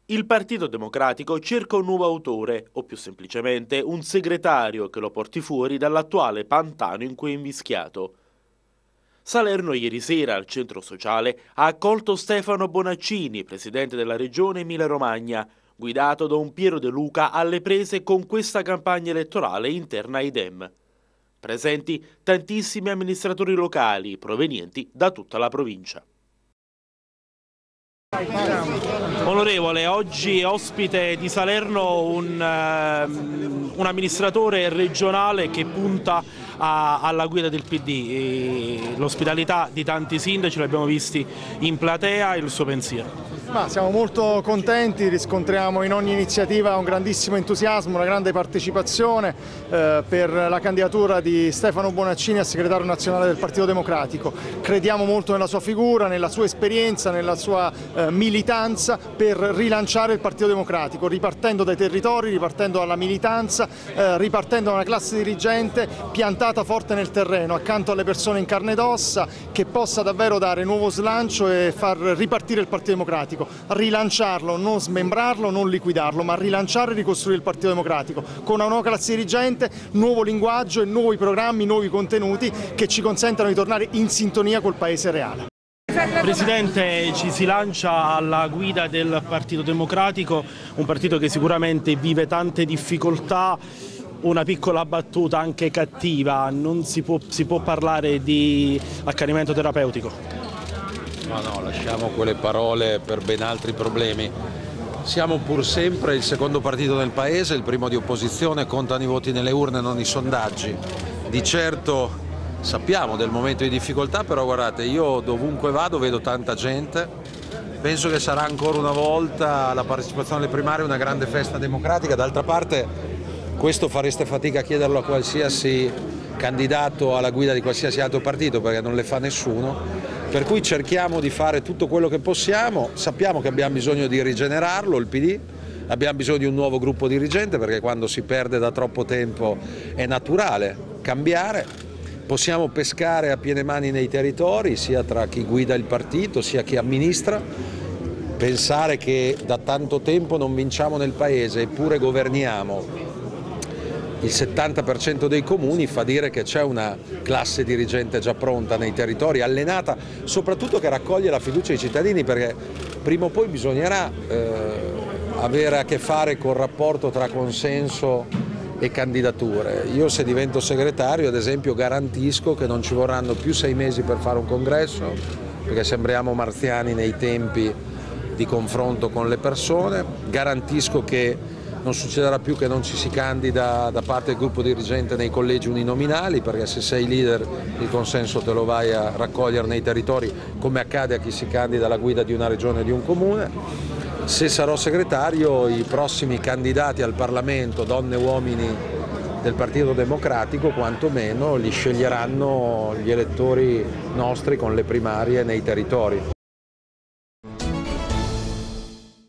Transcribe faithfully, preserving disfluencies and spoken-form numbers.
Il Partito Democratico cerca un nuovo autore, o più semplicemente un segretario che lo porti fuori dall'attuale pantano in cui è invischiato. Salerno ieri sera al centro sociale ha accolto Stefano Bonaccini, presidente della regione Emilia-Romagna, guidato da un Piero De Luca alle prese con questa campagna elettorale interna ai Dem. Presenti tantissimi amministratori locali provenienti da tutta la provincia. Onorevole, oggi è ospite di Salerno un, um, un amministratore regionale che punta a, alla guida del P D. L'ospitalità di tanti sindaci l'abbiamo visti in platea, il suo pensiero? Ma siamo molto contenti, riscontriamo in ogni iniziativa un grandissimo entusiasmo, una grande partecipazione eh, per la candidatura di Stefano Bonaccini a segretario nazionale del Partito Democratico. Crediamo molto nella sua figura, nella sua esperienza, nella sua eh, militanza per rilanciare il Partito Democratico, ripartendo dai territori, ripartendo dalla militanza, eh, ripartendo da una classe dirigente piantata forte nel terreno, accanto alle persone in carne ed ossa, che possa davvero dare nuovo slancio e far ripartire il Partito Democratico. Rilanciarlo, non smembrarlo, non liquidarlo, ma rilanciare e ricostruire il Partito Democratico con una nuova classe dirigente, nuovo linguaggio e nuovi programmi, nuovi contenuti che ci consentano di tornare in sintonia col Paese reale. Presidente, ci si lancia alla guida del Partito Democratico, un partito che sicuramente vive tante difficoltà. Una piccola battuta anche cattiva, non si può, si può parlare di accanimento terapeutico? No, no, lasciamo quelle parole per ben altri problemi. Siamo pur sempre il secondo partito del Paese, il primo di opposizione, contano i voti nelle urne, non i sondaggi. Di certo sappiamo del momento di difficoltà, però guardate, io dovunque vado vedo tanta gente. Penso che sarà ancora una volta la partecipazione alle primarie una grande festa democratica. D'altra parte questo fareste fatica a chiederlo a qualsiasi candidato alla guida di qualsiasi altro partito, perché non le fa nessuno. Per cui cerchiamo di fare tutto quello che possiamo, sappiamo che abbiamo bisogno di rigenerarlo, il P D, abbiamo bisogno di un nuovo gruppo dirigente perché quando si perde da troppo tempo è naturale cambiare, possiamo pescare a piene mani nei territori, sia tra chi guida il partito sia chi amministra, pensare che da tanto tempo non vinciamo nel Paese eppure governiamo il settanta per cento dei comuni fa dire che c'è una classe dirigente già pronta nei territori, allenata, soprattutto che raccoglie la fiducia dei cittadini, perché prima o poi bisognerà eh, avere a che fare col rapporto tra consenso e candidature. Io se divento segretario, ad esempio, garantisco che non ci vorranno più sei mesi per fare un congresso, perché sembriamo marziani nei tempi di confronto con le persone, garantisco che non succederà più che non ci si candida da parte del gruppo dirigente nei collegi uninominali, perché se sei leader il consenso te lo vai a raccogliere nei territori, come accade a chi si candida alla guida di una regione e di un comune. Se sarò segretario, i prossimi candidati al Parlamento, donne e uomini del Partito Democratico, quantomeno li sceglieranno gli elettori nostri con le primarie nei territori.